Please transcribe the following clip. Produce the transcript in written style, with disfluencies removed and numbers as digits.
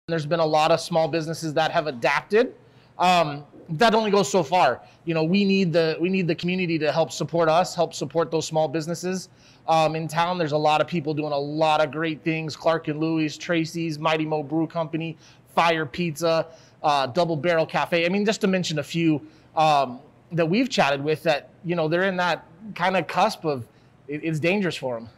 There's been a lot of small businesses that have adapted. That only goes so far. You know, we need the community to help support us, help support those small businesses. In town, there's a lot of people doing a lot of great things. Clark and Louie's, Tracy's, Mighty Mo Brew Company, Fire Pizza, Double Barrel Cafe. I mean, just to mention a few that we've chatted with that, you know, they're in that kind of cusp of it's dangerous for them.